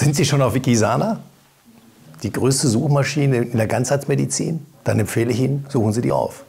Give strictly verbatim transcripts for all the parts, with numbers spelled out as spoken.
Sind Sie schon auf Wikisana? Die größte Suchmaschine in der Ganzheitsmedizin? Dann empfehle ich Ihnen, suchen Sie die auf.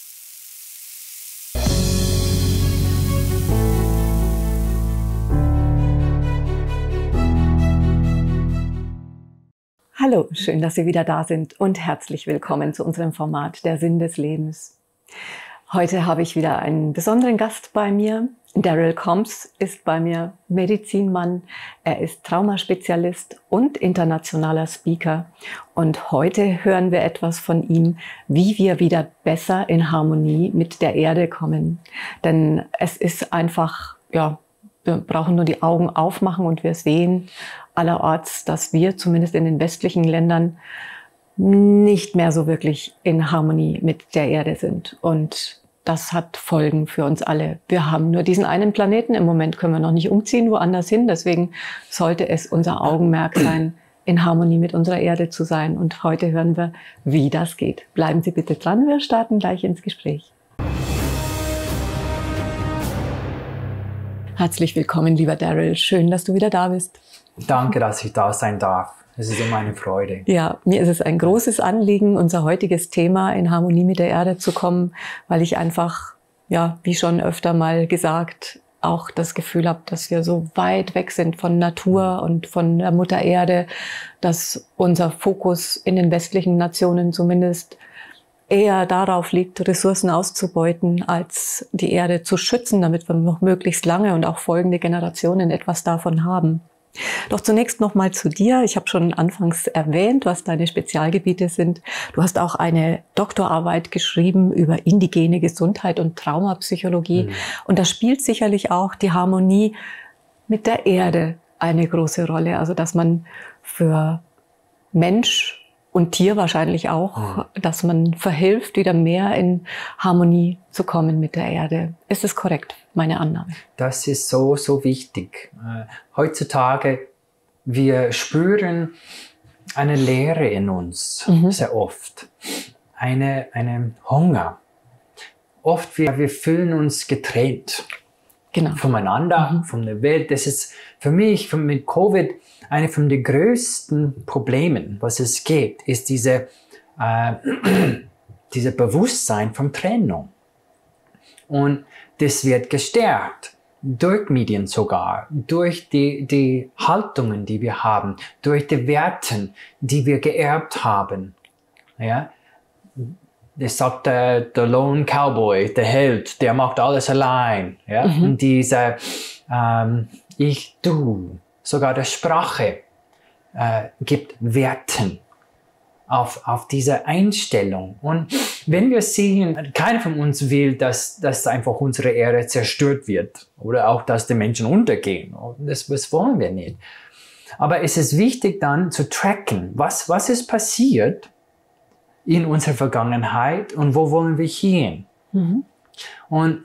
Hallo, schön, dass Sie wieder da sind und herzlich willkommen zu unserem Format Der Sinn des Lebens. Heute habe ich wieder einen besonderen Gast bei mir. Daryl Combs ist bei mir Medizinmann, er ist Traumaspezialist und internationaler Speaker. Und heute hören wir etwas von ihm, wie wir wieder besser in Harmonie mit der Erde kommen. Denn es ist einfach, ja, wir brauchen nur die Augen aufmachen und wir sehen allerorts, dass wir zumindest in den westlichen Ländern nicht mehr so wirklich in Harmonie mit der Erde sind. Und das hat Folgen für uns alle. Wir haben nur diesen einen Planeten. Im Moment können wir noch nicht umziehen, woanders hin. Deswegen sollte es unser Augenmerk sein, in Harmonie mit unserer Erde zu sein. Und heute hören wir, wie das geht. Bleiben Sie bitte dran. Wir starten gleich ins Gespräch. Herzlich willkommen, lieber Daryl. Schön, dass du wieder da bist. Danke, dass ich da sein darf. Es ist immer eine Freude. Ja, mir ist es ein großes Anliegen, unser heutiges Thema in Harmonie mit der Erde zu kommen, weil ich einfach, ja, wie schon öfter mal gesagt, auch das Gefühl habe, dass wir so weit weg sind von Natur und von der Mutter Erde, dass unser Fokus in den westlichen Nationen zumindest eher darauf liegt, Ressourcen auszubeuten, als die Erde zu schützen, damit wir noch möglichst lange und auch folgende Generationen etwas davon haben. Doch zunächst noch mal zu dir. Ich habe schon anfangs erwähnt, was deine Spezialgebiete sind. Du hast auch eine Doktorarbeit geschrieben über indigene Gesundheit und Traumapsychologie. Mhm. Und da spielt sicherlich auch die Harmonie mit der Erde eine große Rolle. Also dass man für Mensch und Tier wahrscheinlich auch, mhm. dass man verhilft, wieder mehr in Harmonie zu kommen mit der Erde. Ist es korrekt, meine Annahme? Das ist so, so wichtig. Äh, heutzutage, wir spüren eine Leere in uns, mhm. sehr oft. Eine, eine Hunger. Oft, wir, wir fühlen uns getrennt. Genau. Voneinander, mhm. von der Welt. Das ist für mich, mit Covid, eine von den größten Problemen, was es gibt, ist diese, äh, diese Bewusstsein von Trennung. Und das wird gestärkt, durch Medien sogar, durch die, die Haltungen, die wir haben, durch die Werte, die wir geerbt haben. Ja? Das sagt der, der Lone Cowboy, der Held, der macht alles allein. Ja? Mhm. Und diese ähm, Ich, Du, sogar der Sprache äh, gibt Werten auf, auf diese Einstellung. Und wenn wir sehen, keiner von uns will, dass, dass einfach unsere Erde zerstört wird oder auch, dass die Menschen untergehen. Das, das wollen wir nicht. Aber es ist wichtig dann zu tracken, was, was ist passiert in unserer Vergangenheit und wo wollen wir hin. Mhm. Und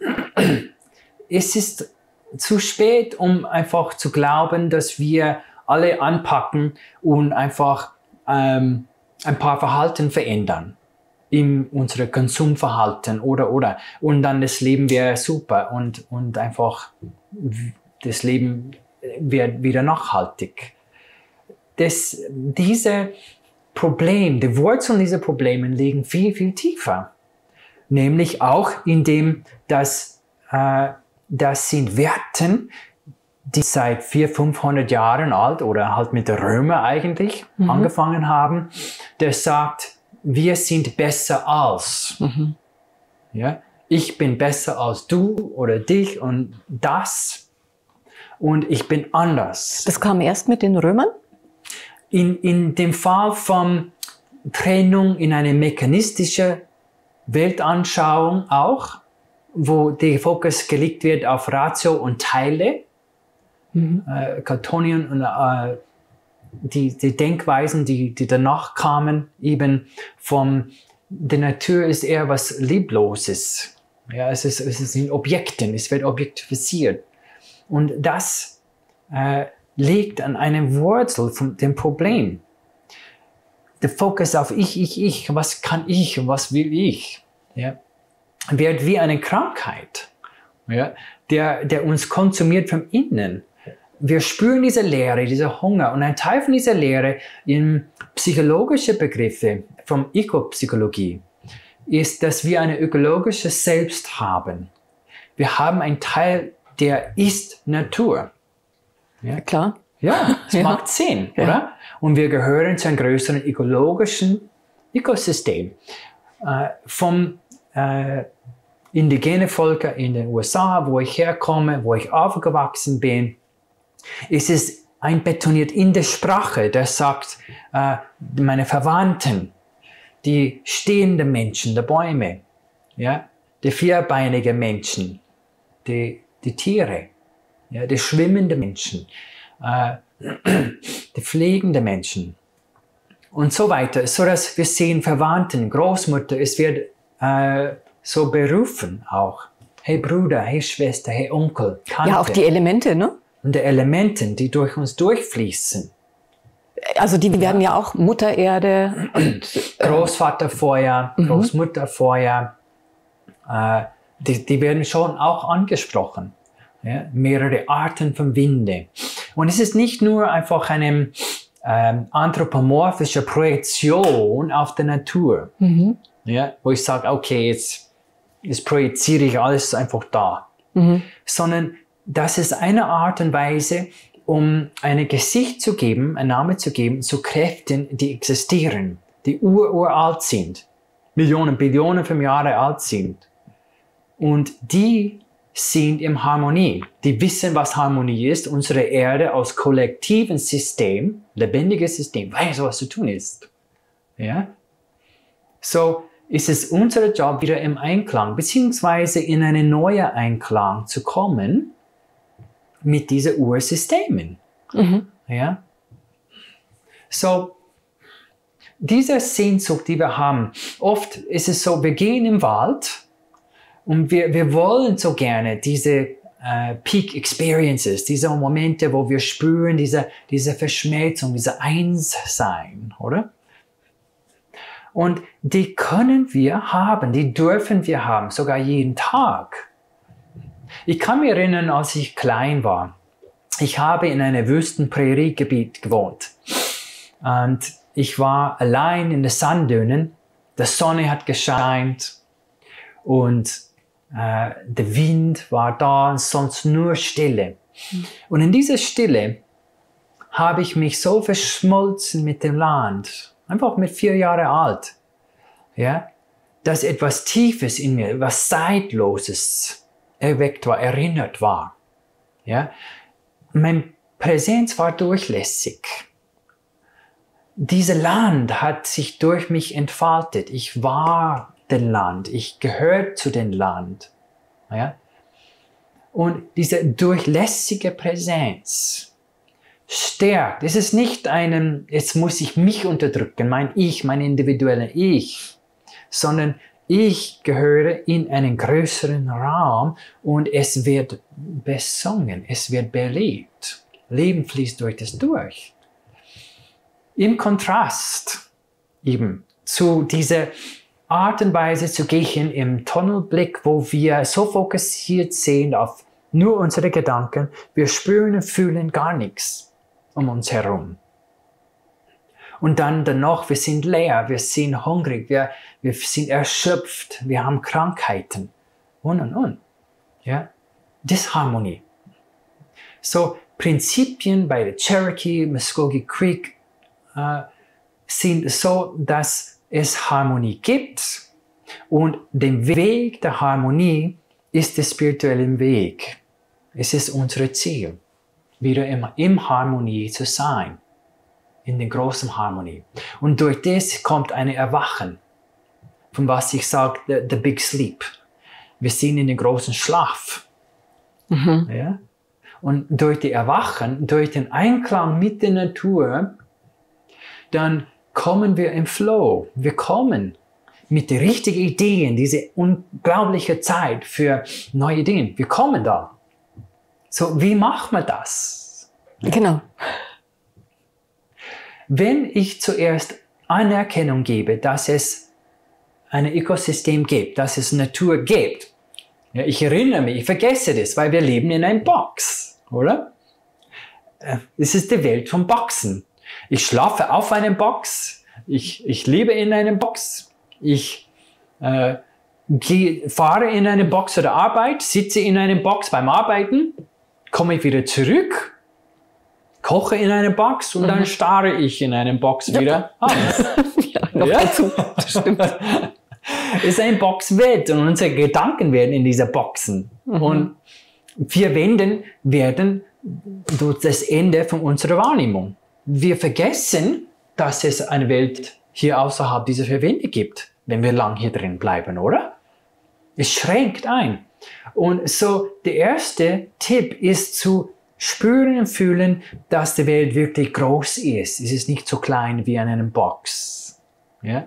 es ist zu spät, um einfach zu glauben, dass wir alle anpacken und einfach ähm, ein paar Verhalten verändern in unserem Konsumverhalten oder oder und dann das Leben wäre super und und einfach das Leben wird wieder nachhaltig. Das diese Problem, die Wurzeln dieser Probleme liegen viel viel tiefer, nämlich auch in dem, dass äh, das sind Werten, die seit vierhundert, fünfhundert Jahren alt oder halt mit den Römern eigentlich mhm. angefangen haben. Der sagt, wir sind besser als. Mhm. Ja? Ich bin besser als du oder dich und das. Und ich bin anders. Das kam erst mit den Römern? In, in dem Fall von Trennung in eine mechanistische Weltanschauung auch, wo der Fokus gelegt wird auf Ratio und Teile, mhm. äh, Cartonian und äh, die, die Denkweisen, die, die danach kamen, eben vom, die Natur ist eher was Liebloses. Ja, es ist, es ist in Objekten, es wird objektivisiert. Und das äh, liegt an einer Wurzel von dem Problem. Der Fokus auf ich, ich, ich, was kann ich und was will ich, ja, wird wie eine Krankheit, ja, der, der uns konsumiert von innen. wir spüren diese Leere, diese Hunger. Und ein Teil von dieser Leere in psychologische Begriffe von Ökopsychologie ist, dass wir eine ökologische Selbst haben. Wir haben einen Teil, der ist Natur. Ja, klar. Ja, es Ja. macht Sinn, Ja. oder? Und wir gehören zu einem größeren ökologischen Ökosystem. Äh, vom äh, indigene Völker in den U S A, wo ich herkomme, wo ich aufgewachsen bin, ist es einbetoniert in der Sprache, der sagt, äh, meine Verwandten, die stehenden Menschen, die Bäume, ja, die vierbeinigen Menschen, die, die Tiere, ja, die schwimmenden Menschen, äh, die fliegenden Menschen und so weiter, so dass wir sehen Verwandten, Großmutter, es wird äh, so berufen auch. Hey Bruder, hey Schwester, hey Onkel, Tante. Ja, auch die Elemente, ne? Und die Elementen, die durch uns durchfließen. Also die werden ja auch Mutter Erde und Großvaterfeuer, Mhm. Großmutterfeuer, äh, die, die werden schon auch angesprochen. Ja? Mehrere Arten von Winde. Und es ist nicht nur einfach eine ähm, anthropomorphische Projektion auf die Natur, Mhm. ja? Wo ich sage, okay, jetzt, jetzt projiziere ich alles einfach da. Mhm. Sondern das ist eine Art und Weise, um ein Gesicht zu geben, einen Namen zu geben zu Kräften, die existieren, die uralt sind, Millionen, Billionen von Jahren alt sind. Und die sind in Harmonie. Die wissen, was Harmonie ist. Unsere Erde als kollektives System, lebendiges System, weiß, was zu tun ist. Ja? So ist es unser Job, wieder im Einklang, beziehungsweise in einen neuen Einklang zu kommen, mit diesen Ursystemen. Mhm. Ja? So, diese Sehnsucht, die wir haben, oft ist es so, wir gehen im Wald und wir, wir wollen so gerne diese äh, Peak Experiences, diese Momente, wo wir spüren, diese, diese Verschmelzung, diese Einssein, oder? Und die können wir haben, die dürfen wir haben, sogar jeden Tag. Ich kann mich erinnern, als ich klein war. Ich habe in einem Wüstenpräriegebiet gewohnt. Und ich war allein in den Sanddünen. Die Sonne hat gescheint und äh, der Wind war da und sonst nur Stille. Und in dieser Stille habe ich mich so verschmolzen mit dem Land, einfach mit vier Jahren alt, ja, dass etwas Tiefes in mir, etwas Zeitloses erweckt war, erinnert war. Ja? Meine Präsenz war durchlässig. Dieses Land hat sich durch mich entfaltet. Ich war dem Land, ich gehöre zu dem Land. Ja? Und diese durchlässige Präsenz stärkt. Es ist nicht ein, jetzt muss ich mich unterdrücken, mein Ich, mein individuelles Ich, sondern ich gehöre in einen größeren Raum und es wird besungen, es wird belebt. Leben fließt durch das durch. Im Kontrast eben zu dieser Art und Weise zu gehen im Tunnelblick, wo wir so fokussiert sind auf nur unsere Gedanken, wir spüren und fühlen gar nichts um uns herum. Und dann danach, wir sind leer, wir sind hungrig, wir, wir sind erschöpft, wir haben Krankheiten und und und. Ja? Disharmonie. So, Prinzipien bei der Cherokee, Muskogee Creek äh, sind so, dass es Harmonie gibt und der Weg der Harmonie ist der spirituelle Weg. Es ist unser Ziel, wieder immer in Harmonie zu sein. In der großen Harmonie. Und durch das kommt ein Erwachen, von was ich sage, the, the big sleep. Wir sind in den großen Schlaf. Mhm. Ja? Und durch die Erwachen, durch den Einklang mit der Natur, dann kommen wir im Flow. Wir kommen mit den richtigen Ideen, diese unglaubliche Zeit für neue Ideen. Wir kommen da. So, wie machen wir das? Genau. Wenn ich zuerst Anerkennung gebe, dass es ein Ökosystem gibt, dass es Natur gibt. Ja, ich erinnere mich, ich vergesse das, weil wir leben in einer Box, oder? äh, es ist die Welt vom Boxen. Ich schlafe auf einem Box, ich, ich lebe in einem Box, ich äh, geh, fahre in eine Box oder Arbeit, sitze in einem Box beim Arbeiten, komme ich wieder zurück, koche in einer Box und mhm. dann starre ich in einem Box ja. wieder aus. Ja, noch ja? dazu. Das stimmt. Es ist eine Boxwelt und unsere Gedanken werden in dieser Boxen. Mhm. Und vier Wände werden durch das Ende von unserer Wahrnehmung. Wir vergessen, dass es eine Welt hier außerhalb dieser vier Wände gibt, wenn wir lang hier drin bleiben, oder? Es schränkt ein. Und so der erste Tipp ist zu spüren und fühlen, dass die Welt wirklich groß ist. Es ist nicht so klein wie in einer Box. Ja?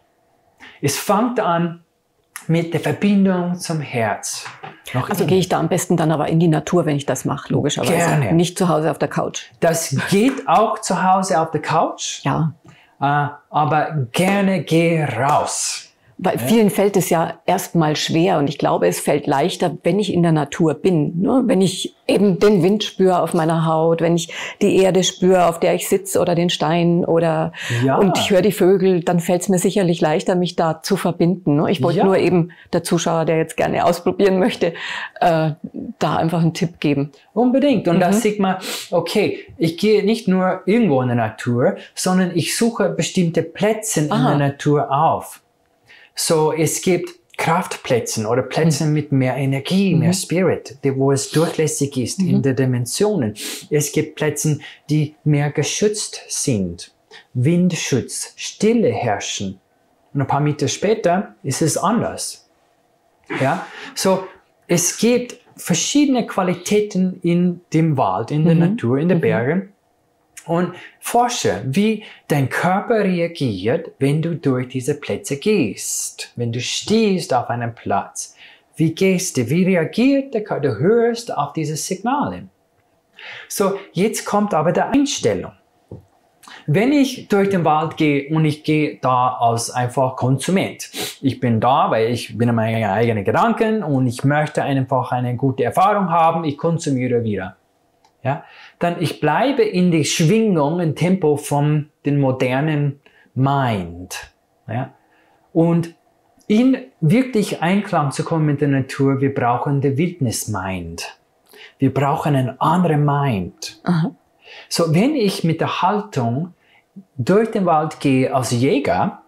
Es fängt an mit der Verbindung zum Herz. Noch also gehe ich da am besten dann aber in die Natur, wenn ich das mache, logischerweise. Gerne. Nicht zu Hause auf der Couch. Das geht auch zu Hause auf der Couch. Ja. Äh, aber gerne geh raus. Bei vielen fällt es ja erstmal schwer und ich glaube, es fällt leichter, wenn ich in der Natur bin. Ne? Wenn ich eben den Wind spüre auf meiner Haut, wenn ich die Erde spüre, auf der ich sitze oder den Stein oder ja. und ich höre die Vögel, dann fällt es mir sicherlich leichter, mich da zu verbinden. Ne? Ich wollte ja. nur eben der Zuschauer, der jetzt gerne ausprobieren möchte, äh, da einfach einen Tipp geben. Unbedingt. Und mhm. da sieht man, okay, ich gehe nicht nur irgendwo in der Natur, sondern ich suche bestimmte Plätze in Aha. der Natur auf. So, es gibt Kraftplätze oder Plätze mhm. mit mehr Energie, mehr mhm. Spirit, wo es durchlässig ist mhm. in den Dimensionen. Es gibt Plätze, die mehr geschützt sind. Windschutz, Stille herrschen. Und ein paar Meter später ist es anders. Ja? So, es gibt verschiedene Qualitäten in dem Wald, in der mhm. Natur, in den Bergen. Und forsche, wie dein Körper reagiert, wenn du durch diese Plätze gehst. Wenn du stehst auf einem Platz, wie gehst du? Wie reagiert der Körper? Du hörst auf diese Signale. So, jetzt kommt aber die Einstellung. Wenn ich durch den Wald gehe und ich gehe da als einfach Konsument. Ich bin da, weil ich bin in meinen eigenen Gedanken und ich möchte einfach eine gute Erfahrung haben. Ich konsumiere wieder. Ja, dann ich bleibe in die Schwingung, im Tempo von den modernen Mind. Ja, und in wirklich Einklang zu kommen mit der Natur, wir brauchen den Wildnis-Mind. Wir brauchen einen anderen Mind. Aha. So, wenn ich mit der Haltung durch den Wald gehe als Jäger,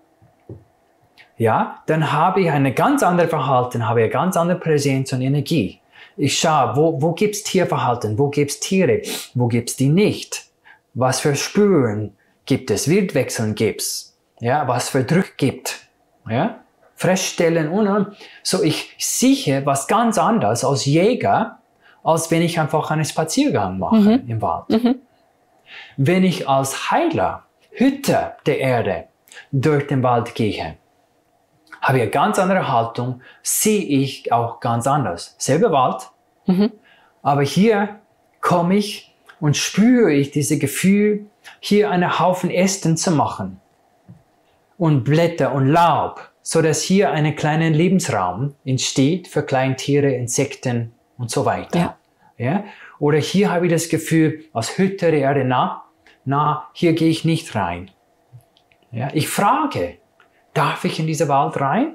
ja, dann habe ich eine ganz andere Verhalten, habe eine ganz andere Präsenz und Energie. Ich schaue, wo, wo gibt es Tierverhalten, wo gibt es Tiere, wo gibt es die nicht? Was für Spuren gibt es, Wildwechseln gibt es, ja, was für Druck gibt, ja, Fressstellen und, und. So, ich sehe was ganz anderes als Jäger, als wenn ich einfach einen Spaziergang mache mhm. im Wald. Mhm. Wenn ich als Heiler, Hüter der Erde durch den Wald gehe, habe ich eine ganz andere Haltung, sehe ich auch ganz anders. Selber Wald, mhm. aber hier komme ich und spüre ich dieses Gefühl, hier einen Haufen Ästen zu machen und Blätter und Laub, so dass hier ein kleiner Lebensraum entsteht für Kleintiere, Insekten und so weiter. Ja. Ja? Oder hier habe ich das Gefühl, als Hüter der Erde, na, na, hier gehe ich nicht rein. Ja? Ich frage, darf ich in diesen Wald rein?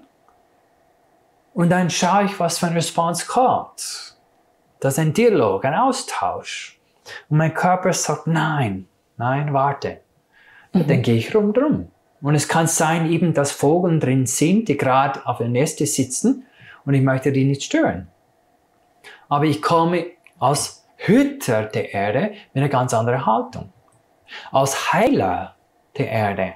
Und dann schaue ich, was für ein Response kommt. Das ist ein Dialog, ein Austausch. Und mein Körper sagt, nein, nein, warte. Mhm. Dann gehe ich rundherum. Und es kann sein, eben, dass Vögel drin sind, die gerade auf den Neste sitzen und ich möchte die nicht stören. Aber ich komme als Hüter der Erde mit einer ganz anderen Haltung. Als Heiler der Erde.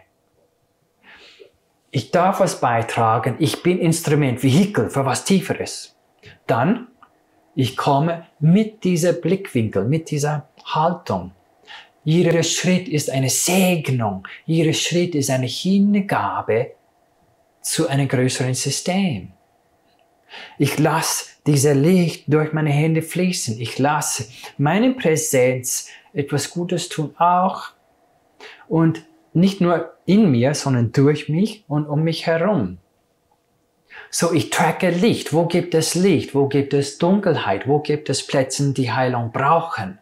Ich darf was beitragen, ich bin Instrument, Vehikel für was Tieferes. Dann, ich komme mit diesem Blickwinkel, mit dieser Haltung. Jeder Schritt ist eine Segnung, jeder Schritt ist eine Hingabe zu einem größeren System. Ich lasse dieses Licht durch meine Hände fließen. Ich lasse meine Präsenz etwas Gutes tun auch. Und nicht nur in mir, sondern durch mich und um mich herum. So, ich tracke Licht. Wo gibt es Licht? Wo gibt es Dunkelheit? Wo gibt es Plätze, die Heilung brauchen?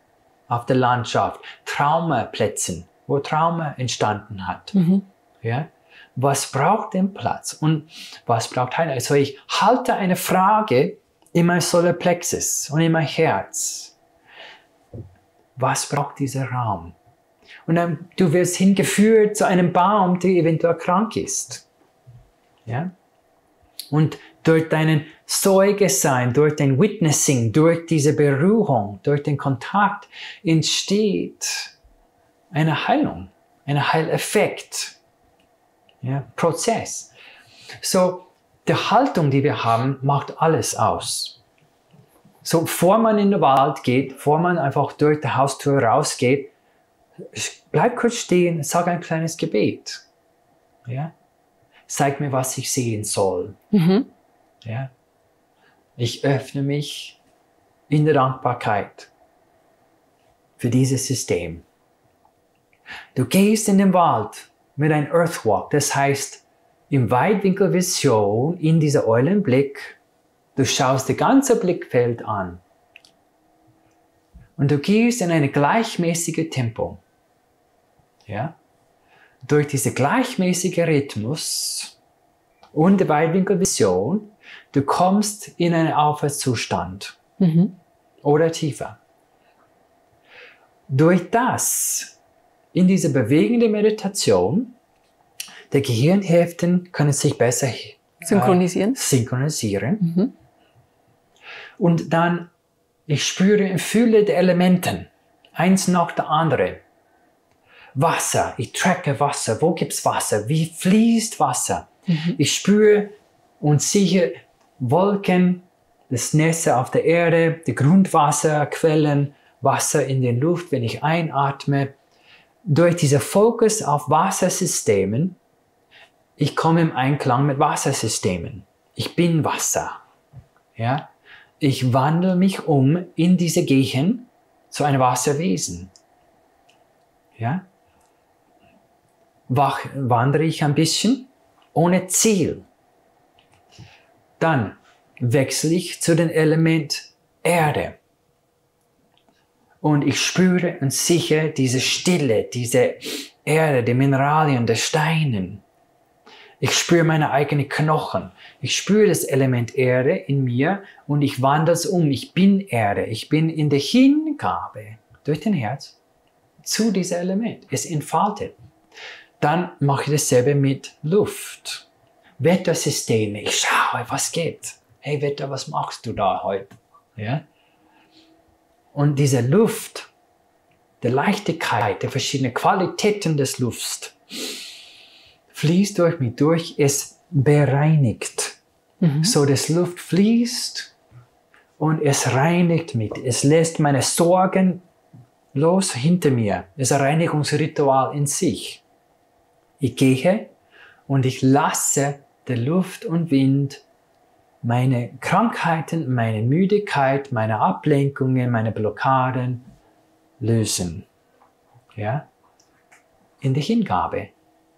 auf der Landschaft, Traumaplätzen, wo Trauma entstanden hat. Mhm. Ja? Was braucht den Platz und was braucht Heilung? Also ich halte eine Frage in mein Solarplexus und in mein Herz. Was braucht dieser Raum? Und dann du wirst hingeführt zu einem Baum, der eventuell krank ist. Ja? Und durch deinen Zeugesein, durch dein Witnessing, durch diese Berührung, durch den Kontakt entsteht eine Heilung, ein Heileffekt, ja, Prozess. So, die Haltung, die wir haben, macht alles aus. So, bevor man in den Wald geht, bevor man einfach durch die Haustür rausgeht, bleib kurz stehen, sag ein kleines Gebet. Ja? Zeig mir, was ich sehen soll. Mhm. Ja? Ich öffne mich in der Dankbarkeit für dieses System. Du gehst in den Wald mit einem Earthwalk, das heißt, im Weitwinkelvision, in dieser Eulenblick, du schaust das ganze Blickfeld an. Und du gehst in ein gleichmäßiges Tempo. Ja? Durch diese gleichmäßige Rhythmus und die Weitwinkelvision, du kommst in einen Aufwärtszustand Mhm. oder tiefer. Durch das, in dieser bewegenden Meditation, die Gehirnhälften können sich besser Synchronisieren. Äh, synchronisieren. Mhm. Und dann, ich spüre und fühle die Elementen, eins nach der andere. Wasser, ich tracke Wasser, wo gibt es Wasser, wie fließt Wasser. Mhm. Ich spüre und sehe Wolken, das Nässe auf der Erde, die Grundwasserquellen, Wasser in der Luft, wenn ich einatme. Durch diesen Fokus auf Wassersystemen, ich komme im Einklang mit Wassersystemen. Ich bin Wasser. Ja? Ich wandle mich um in diese Gehen zu einem Wasserwesen. Ja? Wach, wandere ich ein bisschen ohne Ziel. Dann wechsle ich zu dem Element Erde. Und ich spüre und sehe diese Stille, diese Erde, die Mineralien, die Steine. Ich spüre meine eigenen Knochen. Ich spüre das Element Erde in mir und ich wandle es um. Ich bin Erde. Ich bin in der Hingabe durch den Herz zu diesem Element. Es entfaltet. Dann mache ich dasselbe mit Luft. Wettersysteme. Ich schaue, was geht. Hey Wetter, was machst du da heute? Ja? Und diese Luft, die Leichtigkeit, die verschiedenen Qualitäten des Lufts, fließt durch mich durch, es bereinigt. Mhm. So das Luft fließt und es reinigt mich. Es lässt meine Sorgen los hinter mir. Es ist ein Reinigungsritual in sich. Ich gehe und ich lasse die Luft und Wind meine Krankheiten, meine Müdigkeit, meine Ablenkungen, meine Blockaden lösen. Ja? In die Hingabe.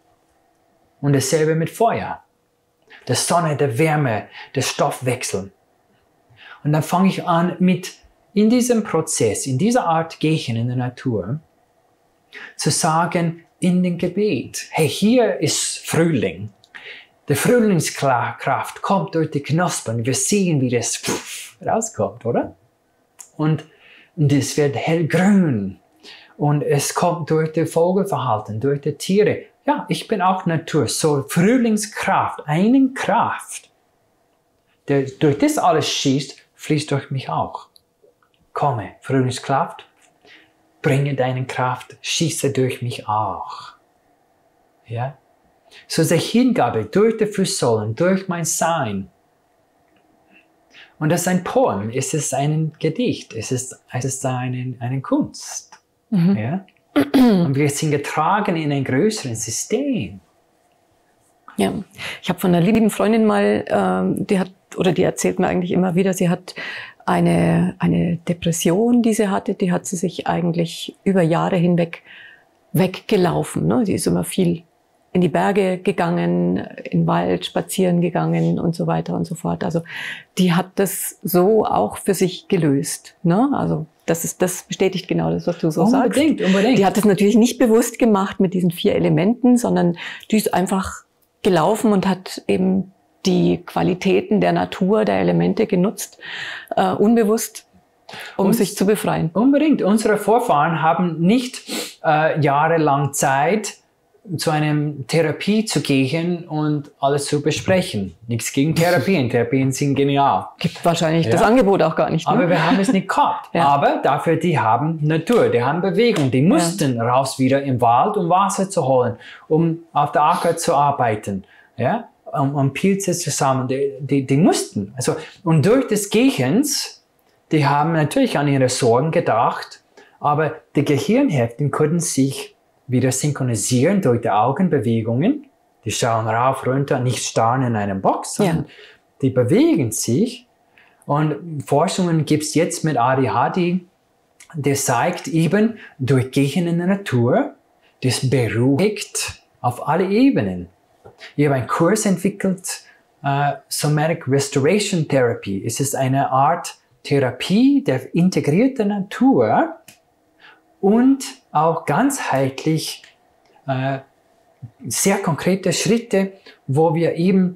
Und dasselbe mit Feuer. Der Sonne, der Wärme, der Stoffwechsel. Und dann fange ich an mit, in diesem Prozess, in dieser Art Gehen in der Natur, zu sagen, in dem Gebet, hey, hier ist Frühling. Die Frühlingskraft kommt durch die Knospen. Wir sehen, wie das pff, rauskommt, oder? Und, und es wird hellgrün. Und es kommt durch das Vogelverhalten, durch die Tiere. Ja, ich bin auch Natur. So Frühlingskraft, eine Kraft, der durch das alles schießt, fließt durch mich auch. Komme, Frühlingskraft, bringe deine Kraft, schieße durch mich auch. Ja? So die Hingabe durch die Fußsohlen, durch mein Sein. Und das ist ein Poem, es ist ein Gedicht, es ist, es ist eine, eine Kunst. Mhm. Ja? Und wir sind getragen in ein größeres System. Ja, ich habe von einer lieben Freundin mal, ähm, die hat, oder die erzählt mir eigentlich immer wieder, sie hat eine, eine Depression, die sie hatte, die hat sie sich eigentlich über Jahre hinweg weggelaufen. Ne? Sie ist immer viel in die Berge gegangen, in den Wald spazieren gegangen und so weiter und so fort. Also die hat das so auch für sich gelöst. Ne? Also das ist, das bestätigt genau das, was du so sagst. Unbedingt, unbedingt. Die hat das natürlich nicht bewusst gemacht mit diesen vier Elementen, sondern die ist einfach gelaufen und hat eben die Qualitäten der Natur, der Elemente genutzt, äh, unbewusst, um und sich zu befreien. Unbedingt. Unsere Vorfahren haben nicht äh, jahrelang Zeit, zu einer Therapie zu gehen und alles zu besprechen. Nichts gegen Therapien. Therapien sind genial. Gibt wahrscheinlich ja. das Angebot auch gar nicht. Ne? Aber wir haben es nicht gehabt. ja. Aber dafür, die haben Natur, die haben Bewegung. Die mussten ja. raus wieder im Wald, um Wasser zu holen, um auf der Acker zu arbeiten, ja, um, um Pilze zu sammeln. Die, die, die mussten. Also, und durch das Gehens, die haben natürlich an ihre Sorgen gedacht, aber die Gehirnhälften konnten sich wieder synchronisieren durch die Augenbewegungen. Die schauen rauf, runter, nicht starren in einem Box, sondern ja. die bewegen sich. Und Forschungen gibt es jetzt mit A D H D, der zeigt eben, durch Gehen in der Natur, das beruhigt auf alle Ebenen. Ich habe einen Kurs entwickelt, uh, Somatic Restoration Therapy. Es ist eine Art Therapie der integrierten Natur und auch ganzheitlich äh, sehr konkrete Schritte, wo wir eben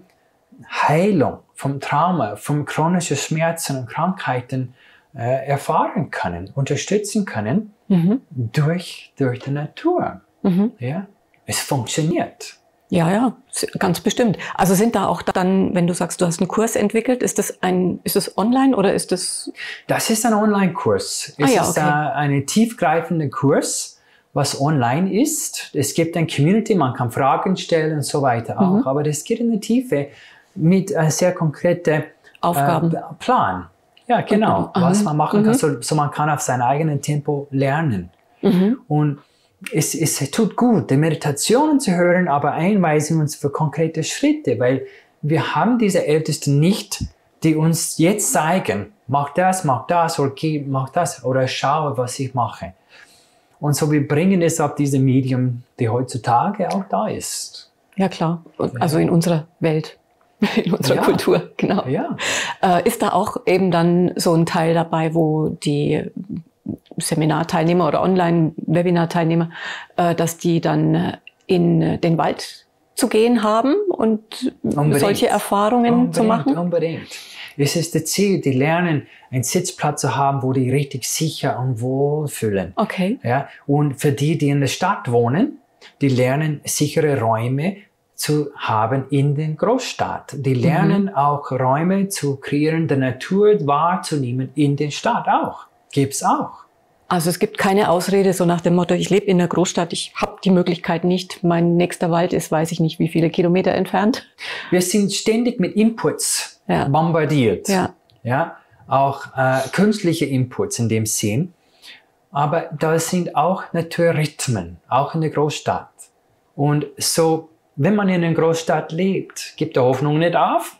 Heilung vom Trauma, von chronischen Schmerzen und Krankheiten äh, erfahren können, unterstützen können mhm. durch, durch die Natur. Mhm. Ja? Es funktioniert. Ja, ja, ganz bestimmt. Also sind da auch dann, wenn du sagst, du hast einen Kurs entwickelt, ist das ein, ist das online oder ist das? Das ist ein Online-Kurs. Es ah, ja, okay. ist ein tiefgreifender Kurs, was online ist. Es gibt eine Community, man kann Fragen stellen und so weiter auch. Mhm. Aber das geht in die Tiefe mit einem sehr konkreten Aufgaben. Äh, Plan. Ja, genau. Okay. Was man machen kann, mhm. so, so man kann auf sein eigenes Tempo lernen. Mhm. Und Es, es tut gut, die Meditationen zu hören, aber einweisen uns für konkrete Schritte, weil wir haben diese Ältesten nicht, die uns jetzt zeigen, mach das, mach das, oder geh, mach das, oder schaue, was ich mache. Und so, wir bringen es auf diese Medium, die heutzutage auch da ist. Ja, klar. Also in unserer Welt, in unserer ja. Kultur, genau. Ja. Äh, ist da auch eben dann so ein Teil dabei, wo die Seminarteilnehmer oder Online-Webinar-Teilnehmer, äh, dass die dann in den Wald zu gehen haben und unbedingt. solche Erfahrungen unbedingt, zu machen? Unbedingt. Es ist das Ziel, die lernen, einen Sitzplatz zu haben, wo die richtig sicher und wohl fühlen. Okay. Ja? Und für die, die in der Stadt wohnen, die lernen, sichere Räume zu haben in der Großstadt. Die lernen mhm. auch Räume zu kreieren, die Natur wahrzunehmen in der Stadt auch. Gibt's auch. Also es gibt keine Ausrede so nach dem Motto, ich lebe in der Großstadt, ich habe die Möglichkeit nicht, mein nächster Wald ist, weiß ich nicht, wie viele Kilometer entfernt. Wir sind ständig mit Inputs ja. bombardiert. Ja. Ja, auch äh, künstliche Inputs in dem Sinn. Aber da sind auch Naturrhythmen, auch in der Großstadt. Und so, wenn man in einer Großstadt lebt, gibt die Hoffnung nicht auf.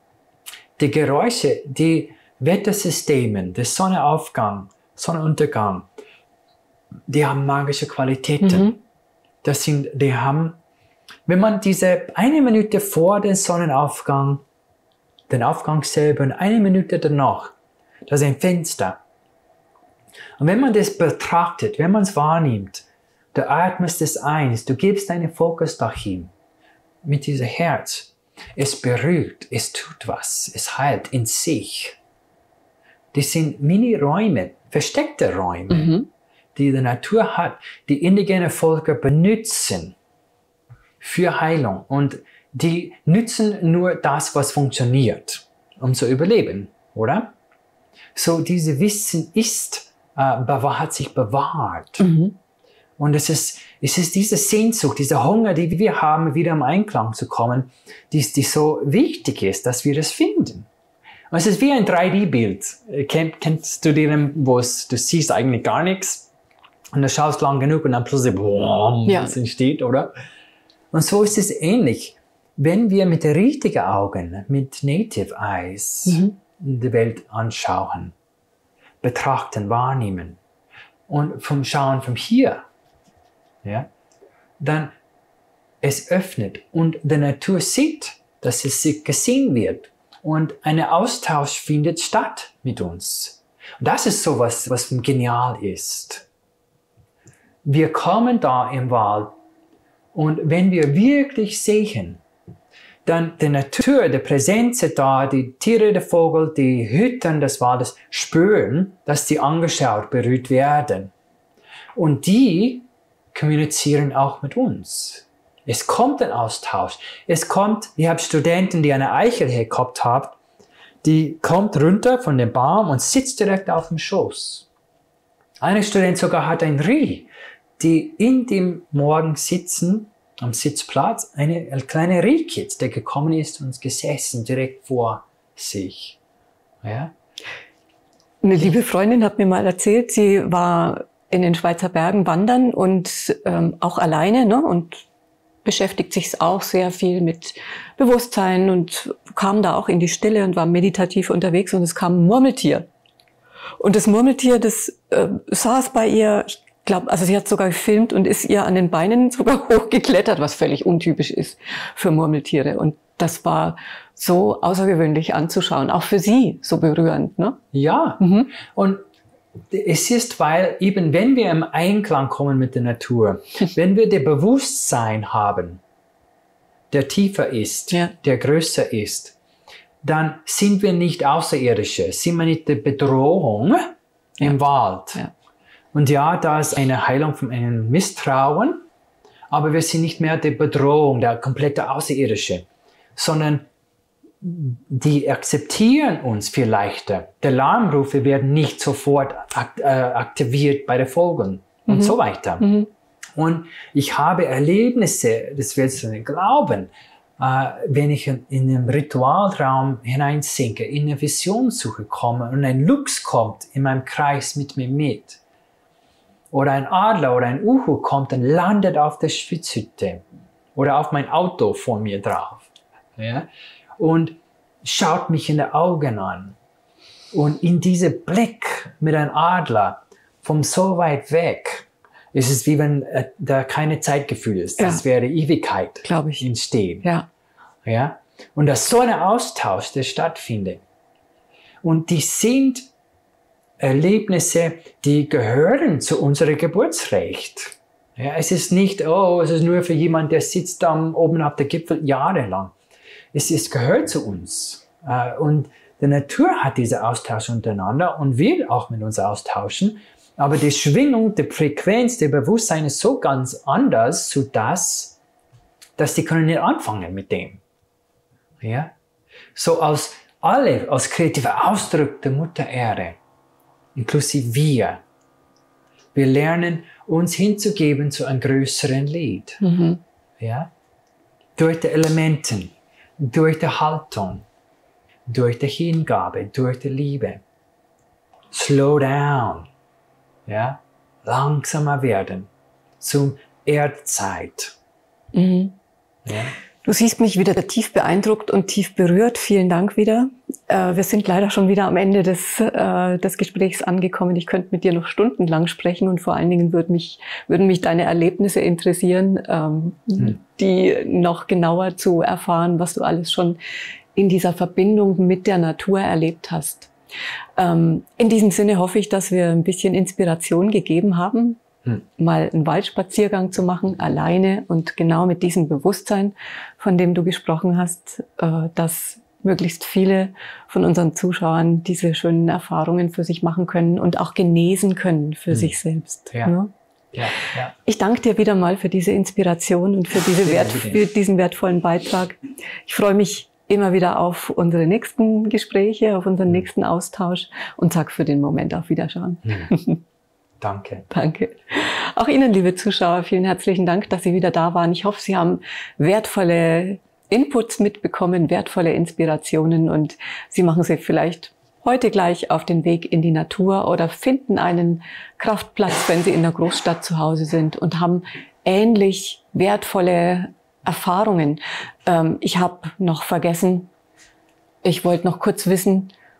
Die Geräusche, die Wettersystemen, der Sonnenaufgang, Sonnenuntergang, die haben magische Qualitäten. Mhm. Das sind, die haben, wenn man diese eine Minute vor dem Sonnenaufgang, den Aufgang selber und eine Minute danach, das ist ein Fenster. Und wenn man das betrachtet, wenn man es wahrnimmt, du atmest es ein, du gibst deinen Fokus dahin, mit diesem Herz, es beruhigt, es tut was, es heilt in sich. Das sind Mini-Räume, versteckte Räume, mhm. die die Natur hat, die indigene Völker benutzen für Heilung. Und die nützen nur das, was funktioniert, um zu überleben, oder? So, dieses Wissen ist, äh, bewahr, hat sich bewahrt. Mhm. Und es ist, es ist diese Sehnsucht, dieser Hunger, die wir haben, wieder im Einklang zu kommen, die, die so wichtig ist, dass wir das finden. Und es ist wie ein drei D Bild. Kenn, kennst du den, wo es, du siehst eigentlich gar nichts und du schaust lang genug und dann plötzlich boom, ja. was entsteht, oder? Und so ist es ähnlich. Wenn wir mit den richtigen Augen, mit Native Eyes, mhm. die Welt anschauen, betrachten, wahrnehmen und vom Schauen von hier, ja, dann es öffnet und die Natur sieht, dass es gesehen wird und ein Austausch findet statt mit uns. Und das ist so was, was genial ist. Wir kommen da im Wald und wenn wir wirklich sehen, dann die Natur, die Präsenz da, die Tiere, der Vogel, die Hütten des Waldes spüren, dass sie angeschaut, berührt werden. Und die kommunizieren auch mit uns. Es kommt ein Austausch. Es kommt, ich habe Studenten, die eine Eichel hier gehabt haben, die kommt runter von dem Baum und sitzt direkt auf dem Schoß. Eine Student sogar hat ein Reh, die in dem Morgen sitzen, am Sitzplatz, eine kleine Rehkitz, der gekommen ist und gesessen direkt vor sich. Ja? Eine liebe Freundin hat mir mal erzählt, sie war in den Schweizer Bergen wandern und ähm, auch alleine, ne, und beschäftigt sich auch sehr viel mit Bewusstsein und kam da auch in die Stille und war meditativ unterwegs und es kam ein Murmeltier. Und das Murmeltier, das äh, saß bei ihr, ich glaube, also sie hat sogar gefilmt und ist ihr an den Beinen sogar hochgeklettert, was völlig untypisch ist für Murmeltiere. Und das war so außergewöhnlich anzuschauen, auch für sie so berührend, ne? Ja, mhm. Und es ist, weil eben, wenn wir im Einklang kommen mit der Natur, wenn wir das Bewusstsein haben, der tiefer ist, ja. der größer ist, dann sind wir nicht Außerirdische, sind wir nicht die Bedrohung ja. im Wald. Ja. Und ja, da ist eine Heilung von einem Misstrauen, aber wir sind nicht mehr die Bedrohung, der komplette Außerirdische, sondern die akzeptieren uns viel leichter. Die Alarmrufe werden nicht sofort akt, äh, aktiviert bei den Vögeln mhm. und so weiter. Mhm. Und ich habe Erlebnisse, das wirst du nicht glauben, äh, wenn ich in, in einen Ritualraum hineinsinke, in eine Visionssuche komme und ein Luchs kommt in meinem Kreis mit mir mit. Oder ein Adler oder ein Uhu kommt und landet auf der Schwitzhütte oder auf mein Auto vor mir drauf. Ja? Und schaut mich in die Augen an. Und in diesem Blick mit einem Adler von so weit weg, ist es wie wenn äh, da keine Zeitgefühl ist. Das ja. wäre Ewigkeit, glaube ich, entstehen. Ja. Ja? Und dass so ein Austausch, der stattfindet. Und die sind Erlebnisse, die gehören zu unserem Geburtsrecht. Ja, es ist nicht, oh, es ist nur für jemanden, der sitzt da oben auf der Gipfel jahrelang. Es ist, gehört zu uns. Und die Natur hat diesen Austausch untereinander und will auch mit uns austauschen. Aber die Schwingung, die Frequenz, der Bewusstsein ist so ganz anders, sodass dass die können nicht anfangen mit dem. Ja? So als alle, als kreativer Ausdruck der Mutter Erde, inklusive wir, wir lernen uns hinzugeben zu einem größeren Lied. Mhm. Ja? Durch die Elementen, durch die Haltung, durch die Hingabe, durch die Liebe. Slow down. Ja? Langsamer werden zum Erdzeit. Mhm. Ja? Du siehst mich wieder tief beeindruckt und tief berührt. Vielen Dank wieder. Äh, wir sind leider schon wieder am Ende des, äh, des Gesprächs angekommen. Ich könnte mit dir noch stundenlang sprechen und vor allen Dingen würden mich, würden mich deine Erlebnisse interessieren, ähm, hm. die noch genauer zu erfahren, was du alles schon in dieser Verbindung mit der Natur erlebt hast. Ähm, in diesem Sinne hoffe ich, dass wir ein bisschen Inspiration gegeben haben, hm. mal einen Waldspaziergang zu machen, alleine und genau mit diesem Bewusstsein, von dem du gesprochen hast, äh, dass möglichst viele von unseren Zuschauern diese schönen Erfahrungen für sich machen können und auch genesen können für hm. sich selbst. Ja. Ne? Ja, ja. Ich danke dir wieder mal für diese Inspiration und für, diese Wert, für diesen wertvollen Beitrag. Ich freue mich immer wieder auf unsere nächsten Gespräche, auf unseren nächsten Austausch und sag für den Moment auf Wiederschauen. Mhm. Danke. Danke. Auch Ihnen, liebe Zuschauer, vielen herzlichen Dank, dass Sie wieder da waren. Ich hoffe, Sie haben wertvolle Inputs mitbekommen, wertvolle Inspirationen und Sie machen sich vielleicht heute gleich auf den Weg in die Natur oder finden einen Kraftplatz, wenn Sie in der Großstadt zu Hause sind und haben ähnlich wertvolle Erfahrungen. Ähm, ich habe noch vergessen, ich wollte noch kurz wissen,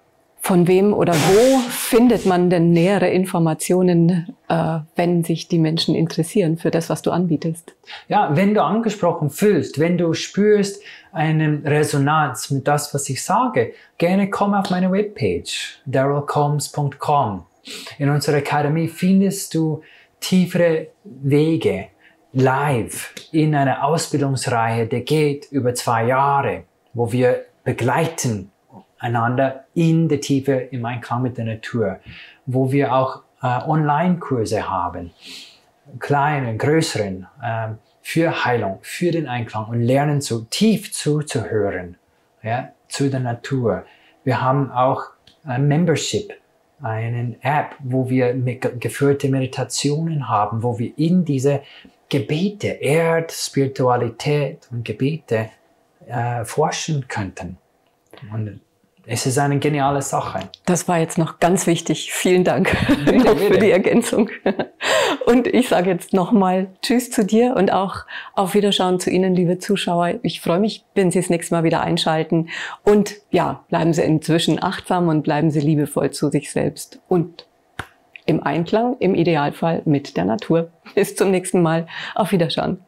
Von wem oder wo findet man denn nähere Informationen, äh, wenn sich die Menschen interessieren für das, was du anbietest? Ja, wenn du angesprochen fühlst, wenn du spürst eine Resonanz mit das, was ich sage, gerne komm auf meine Webpage, daryl combs punkt com. In unserer Akademie findest du tiefere Wege, live in einer Ausbildungsreihe, die geht über zwei Jahre, wo wir begleiten einander in der Tiefe, im Einklang mit der Natur, wo wir auch äh, Online-Kurse haben, kleinen, größeren, äh, für Heilung, für den Einklang und lernen so tief zuzuhören, ja, zu der Natur. Wir haben auch ein Membership, eine App, wo wir geführte Meditationen haben, wo wir in diese Gebete, Erd, Spiritualität und Gebete äh, forschen könnten. Und es ist eine geniale Sache. Das war jetzt noch ganz wichtig. Vielen Dank Bitte, bitte. für die Ergänzung. Und ich sage jetzt nochmal Tschüss zu dir und auch auf Wiederschauen zu Ihnen, liebe Zuschauer. Ich freue mich, wenn Sie das nächste Mal wieder einschalten. Und ja, bleiben Sie inzwischen achtsam und bleiben Sie liebevoll zu sich selbst. Und im Einklang, im Idealfall mit der Natur. Bis zum nächsten Mal. Auf Wiederschauen.